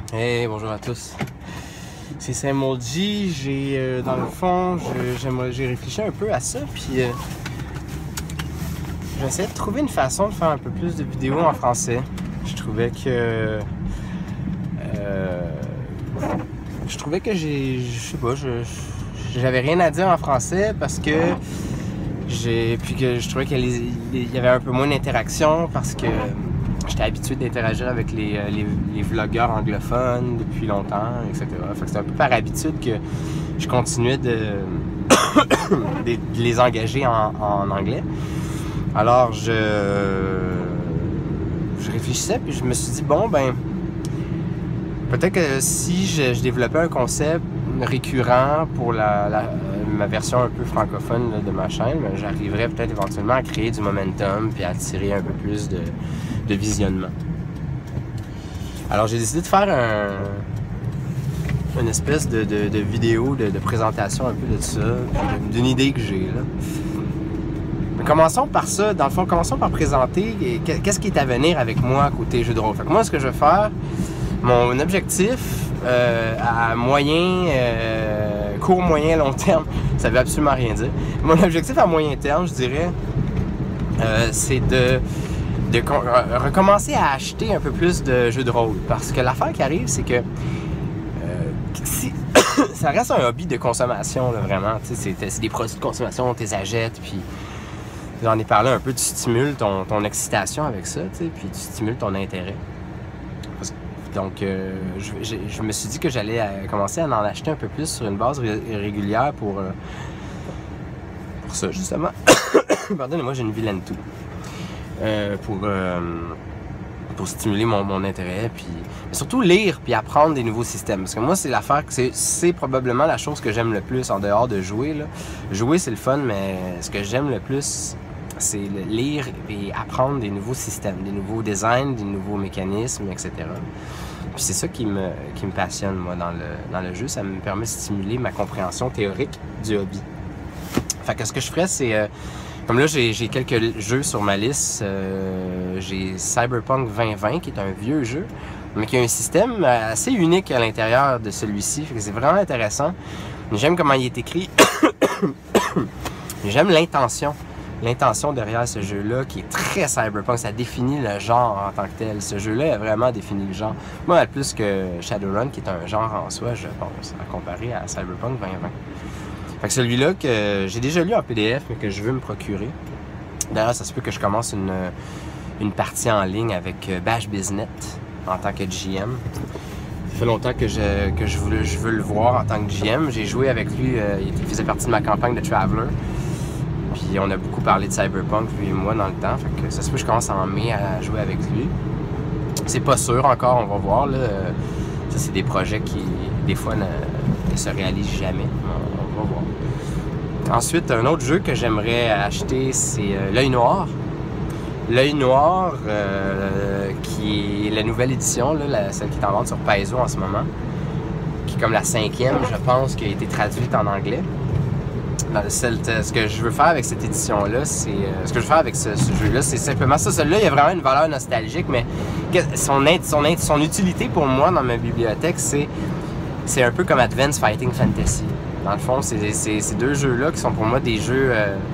Hey, bonjour à tous. C'est Saint-Maudit. J'ai, dans le fond, j'ai réfléchi un peu à ça, puis j'essaie de trouver une façon de faire un peu plus de vidéos en français. Je trouvais que je sais pas, j'avais rien à dire en français parce que puis que je trouvais qu'il y avait un peu moins d'interaction parce que j'étais habitué d'interagir avec les vlogueurs anglophones depuis longtemps, etc. Fait que c'est un peu par habitude que je continuais de les engager en anglais. Alors je réfléchissais puis je me suis dit bon ben peut-être que si je développais un concept récurrent pour ma version un peu francophone là, de ma chaîne, j'arriverais peut-être éventuellement à créer du momentum puis à attirer un peu plus de visionnement. Alors j'ai décidé de faire une espèce de vidéo de présentation un peu de ça, d'une idée que j'ai là. Mais commençons par ça, dans le fond, commençons par présenter qu'est-ce qui est à venir avec moi côté jeu de rôle. Fait que moi, ce que je vais faire, mon objectif à court, moyen, long terme, ça veut absolument rien dire. Mon objectif à moyen terme, je dirais, c'est de recommencer à acheter un peu plus de jeux de rôle. Parce que l'affaire qui arrive, c'est que si ça reste un hobby de consommation, là, vraiment. C'est des produits de consommation, tu les achètes, puis j'en ai parlé un peu, tu stimules ton excitation avec ça, puis tu stimules ton intérêt. Donc, je me suis dit que j'allais commencer à en acheter un peu plus sur une base régulière pour ça, justement. Pardonnez-moi, j'ai une vilaine toux. Pour stimuler mon intérêt, puis surtout lire puis apprendre des nouveaux systèmes. Parce que moi, c'est l'affaire que c'est probablement la chose que j'aime le plus en dehors de jouer, là. Jouer, c'est le fun, mais ce que j'aime le plus, c'est lire et apprendre des nouveaux systèmes, des nouveaux designs, des nouveaux mécanismes, etc. Puis c'est ça qui me passionne, moi, dans le jeu. Ça me permet de stimuler ma compréhension théorique du hobby. Fait que ce que je ferais, c'est... comme là, j'ai quelques jeux sur ma liste. J'ai Cyberpunk 2020, qui est un vieux jeu, mais qui a un système assez unique à l'intérieur de celui-ci. Fait que c'est vraiment intéressant. J'aime comment il est écrit. J'aime l'intention derrière ce jeu-là, qui est très cyberpunk. Ça définit le genre en tant que tel. Ce jeu-là a vraiment défini le genre. Moi, plus que Shadowrun, qui est un genre en soi, je pense, à comparer à Cyberpunk 2020. Fait que celui-là que j'ai déjà lu en PDF, mais que je veux me procurer. D'ailleurs, ça se peut que je commence une partie en ligne avec Bash Biznet en tant que GM. Ça fait longtemps que je veux le voir en tant que GM. J'ai joué avec lui, il faisait partie de ma campagne de Traveler. Puis on a beaucoup parlé de Cyberpunk, lui et moi, dans le temps. Fait que ça se peut que je commence en mai à jouer avec lui. C'est pas sûr encore, on va voir. Là. Ça, c'est des projets qui, des fois, ne se réalisent jamais. On va voir. Ensuite, un autre jeu que j'aimerais acheter, c'est L'Œil Noir. L'Œil Noir, qui est la nouvelle édition, là, celle qui est en vente sur Paizo en ce moment, qui est comme la 5e, je pense, qui a été traduite en anglais. Ce que je veux faire avec cette édition-là, ce que je veux faire avec ce jeu-là, c'est simplement ça. Celui-là, il y a vraiment une valeur nostalgique, mais son utilité pour moi dans ma bibliothèque, c'est un peu comme Advanced Fighting Fantasy. Dans le fond, ces deux jeux-là qui sont pour moi des jeux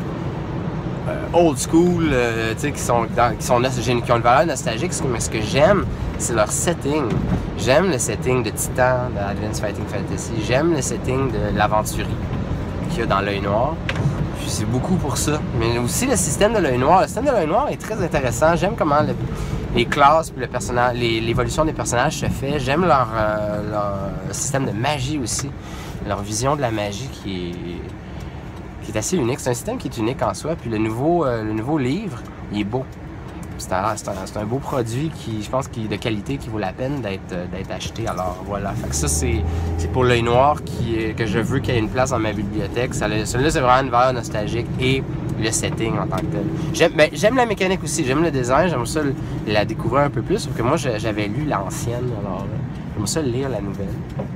old school, qui ont une valeur nostalgique, mais ce que j'aime, c'est leur setting. J'aime le setting de Titan, de Advanced Fighting Fantasy. J'aime le setting de l'aventurier qu'il y a dans L'Œil Noir. Puis c'est beaucoup pour ça. Mais aussi le système de L'Œil Noir. Le système de L'Œil Noir est très intéressant. J'aime comment les classes puis l'évolution des personnages se fait. J'aime leur système de magie aussi. Leur vision de la magie qui est assez unique. C'est un système qui est unique en soi. Puis le nouveau livre, il est beau. C'est un beau produit qui, je pense, de qualité qui vaut la peine d'être acheté. Alors voilà. Fait que ça, c'est pour L'Œil Noir que je veux qu'il y ait une place dans ma bibliothèque. Celui-là, c'est vraiment une valeur nostalgique et le setting en tant que tel. J'aime la mécanique aussi. J'aime le design. J'aime ça la découvrir un peu plus. Sauf que moi, j'avais lu l'ancienne. Alors j'aime ça lire la nouvelle.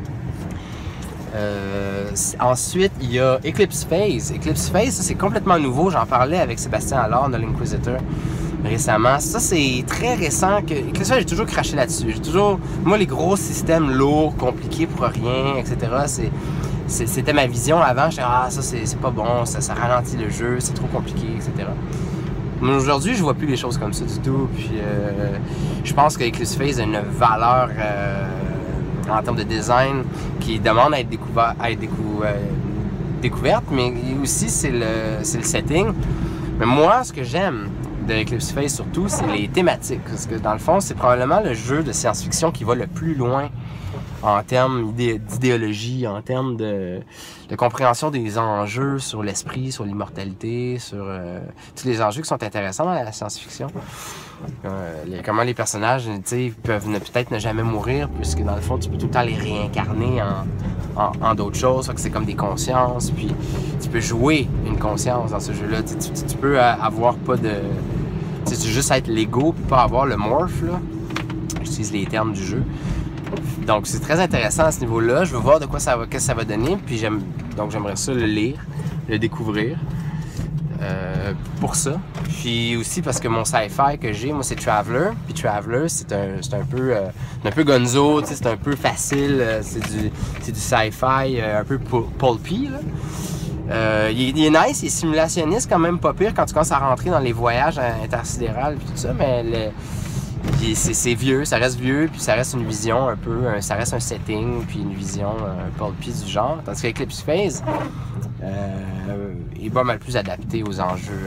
Ensuite, il y a Eclipse Phase. Eclipse Phase, c'est complètement nouveau. J'en parlais avec Sébastien Allard de l'Inquisitor. récemment. Ça, c'est très récent. Que ça, j'ai toujours craché là-dessus. J'ai toujours... Moi, les gros systèmes lourds, compliqués pour rien, etc., c'était ma vision avant. J'étais, ça, c'est pas bon, ça ralentit le jeu, c'est trop compliqué, etc. Mais aujourd'hui, je vois plus les choses comme ça du tout. Puis, je pense que Eclipse Phase a une valeur en termes de design qui demande à être découverte, mais aussi c'est le setting. Mais moi, ce que j'aime de Eclipse Phase surtout, c'est les thématiques. Parce que dans le fond, c'est probablement le jeu de science-fiction qui va le plus loin en termes d'idéologie, en termes de compréhension des enjeux sur l'esprit, sur l'immortalité, sur tous les enjeux qui sont intéressants dans la science-fiction. Comment les personnages peuvent peut-être ne jamais mourir, puisque dans le fond, tu peux tout le temps les réincarner en d'autres choses. Fait que c'est comme des consciences, puis tu peux jouer une conscience dans ce jeu-là. Tu peux avoir pas de... Tu veux juste être l'ego, puis pas avoir le morph, là. J'utilise les termes du jeu. Donc, c'est très intéressant à ce niveau-là. Je veux voir de quoi qu'est-ce que ça va donner. Puis donc, j'aimerais ça le lire, le découvrir. Pour ça. Puis aussi parce que mon sci-fi que j'ai, moi, c'est Traveler. Puis Traveler, c'est un peu gonzo, c'est un peu facile. C'est du sci-fi un peu pulpy, là. Il est nice, il est simulationniste, quand même pas pire quand tu commences à rentrer dans les voyages intersidérales et tout ça, mais c'est vieux, ça reste vieux, puis ça reste une vision un peu, ça reste un setting, puis une vision pulpy du genre. Tandis qu'Eclipse Phase est pas mal plus adapté aux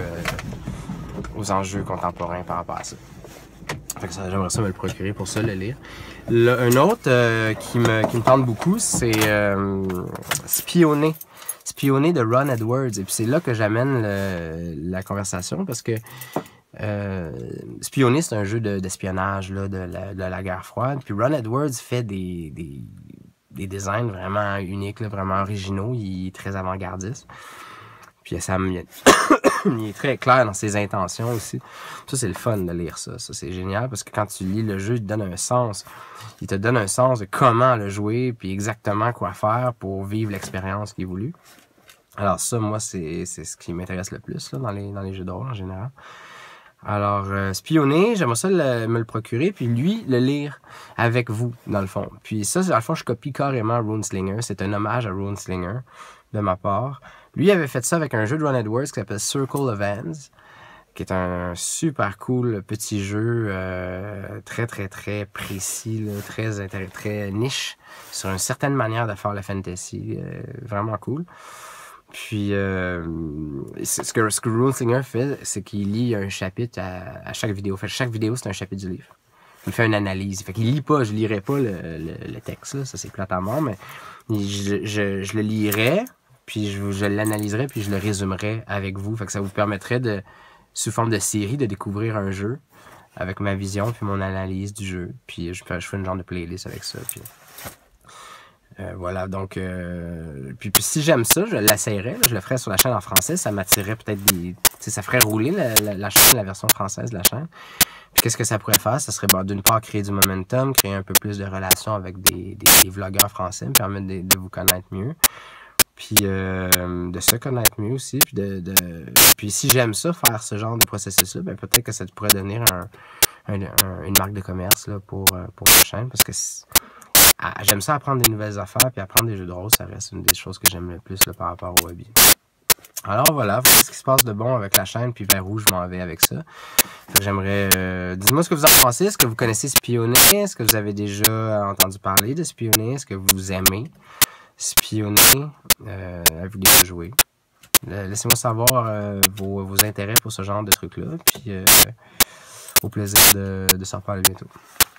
enjeux contemporains par rapport à ça. Fait que j'aimerais ça me le procurer pour ça, le lire. Un autre qui me tente beaucoup, c'est Spionner. Spionner de Ron Edwards. Et puis c'est là que j'amène la conversation, parce que Spionner, c'est un jeu d'espionnage là, de la guerre froide. Puis Ron Edwards fait des designs vraiment uniques, là, vraiment originaux. Il est très avant-gardiste. Puis il est très clair dans ses intentions aussi. Ça, c'est le fun de lire ça. Ça, c'est génial parce que quand tu lis le jeu, il te donne un sens. Il te donne un sens de comment le jouer, puis exactement quoi faire pour vivre l'expérience qui est voulue. Alors ça, moi, c'est ce qui m'intéresse le plus là, dans les jeux de rôle en général. Alors, Spionner, j'aimerais ça me le procurer, puis lui, le lire avec vous, dans le fond. Puis ça, dans le fond, je copie carrément Runeslinger. C'est un hommage à Runeslinger, de ma part. Lui, il avait fait ça avec un jeu de Ron Edwards qui s'appelle Circle of Hands, qui est un super cool petit jeu, très, très, très précis, là, très niche, sur une certaine manière de faire le fantasy. Vraiment cool. Puis, ce que Runeslinger fait, c'est qu'il lit un chapitre à chaque vidéo. Fait, chaque vidéo, c'est un chapitre du livre. Il fait une analyse. Fait qu'il lit pas, je lirai pas le texte, là, ça c'est plate à mort, mais je le lirai, puis je l'analyserai, puis je le résumerai avec vous. Fait que ça vous permettrait sous forme de série, de découvrir un jeu avec ma vision, puis mon analyse du jeu. Puis je fais une genre de playlist avec ça, puis... voilà, donc, puis si j'aime ça, je l'essayerais, je le ferais sur la chaîne en français, ça m'attirerait peut-être ça ferait rouler la chaîne, la version française de la chaîne. Puis qu'est-ce que ça pourrait faire? Ça serait d'une part créer du momentum, créer un peu plus de relations avec des vlogueurs français, me permettre de vous connaître mieux, puis de se connaître mieux aussi, puis si j'aime ça, faire ce genre de processus-là, ben peut-être que ça pourrait devenir une marque de commerce là, pour la chaîne, parce que j'aime ça apprendre des nouvelles affaires, puis apprendre des jeux de rôle, ça reste une des choses que j'aime le plus là, par rapport au hobby. Alors voilà ce qui se passe de bon avec la chaîne, puis vers où je m'en vais avec ça. J'aimerais... dites-moi ce que vous en pensez, est-ce que vous connaissez Spionner, est-ce que vous avez déjà entendu parler de Spionner, est-ce que vous aimez Spionner, avez-vous déjà joué? Laissez-moi savoir vos intérêts pour ce genre de trucs-là, puis au plaisir de s'en parler bientôt.